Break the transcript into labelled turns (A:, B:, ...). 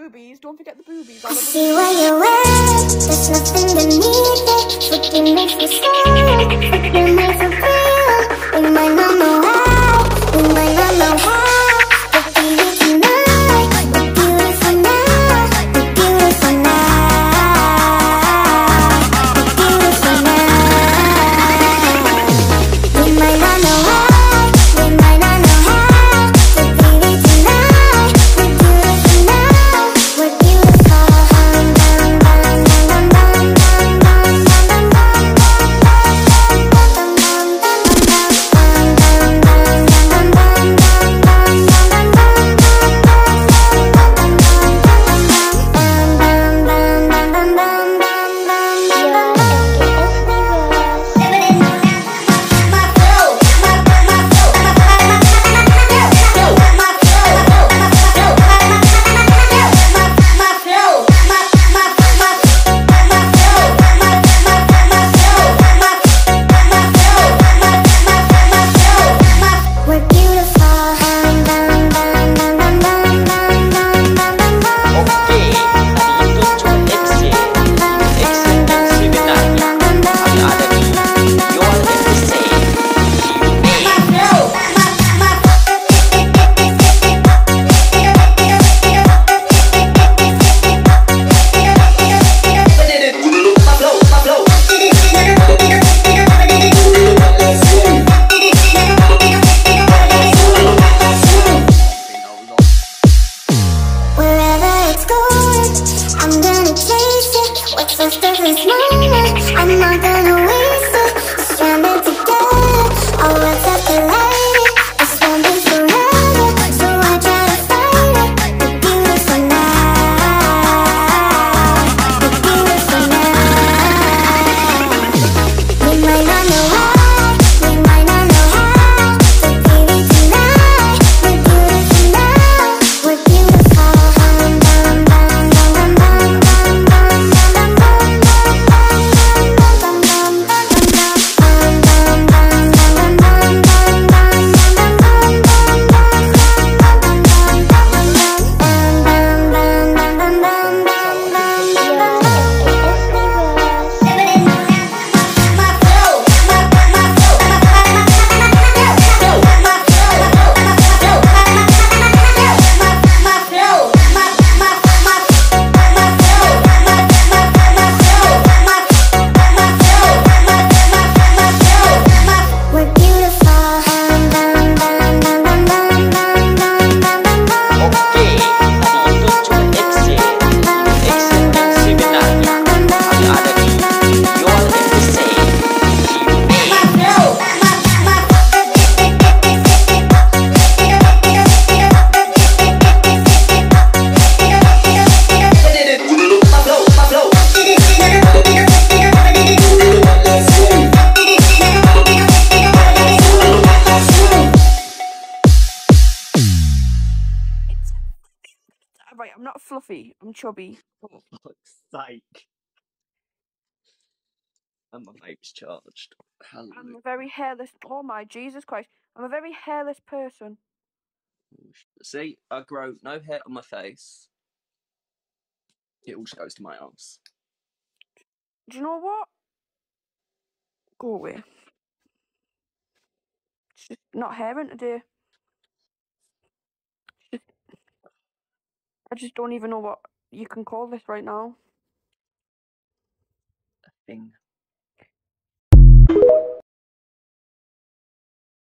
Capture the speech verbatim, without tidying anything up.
A: boobies. Don't forget the boobies.
B: I see what you're wearing. There's nothing beneath it. Freaking makes me sad. Freaking makes me real. We might not know how. We might not know how. But baby tonight, we're beautiful now. We're beautiful now. We're beautiful now. We might not know how. We might not know how. But baby tonight, we're beautiful now. We're beautiful. I'm not gonna waste it. Stranded together, our worlds have collided. This won't be forever, so I try to fight it. We're beautiful now. We're beautiful now. We might not know how. We might not know how. But baby tonight, we're beautiful now. We're beautiful.
A: Right, I'm not fluffy. I'm chubby.
C: For fuck's sake. And my vape's charged.
A: I'm
C: Hallelujah.
A: a very hairless. Oh my Jesus Christ! I'm a very hairless person.
C: See, I grow no hair on my face. It all just goes to my arms.
A: Do you know what? Go away. It's just not hairing today. It's just, I just don't even know what you can call this right now.
C: A thing.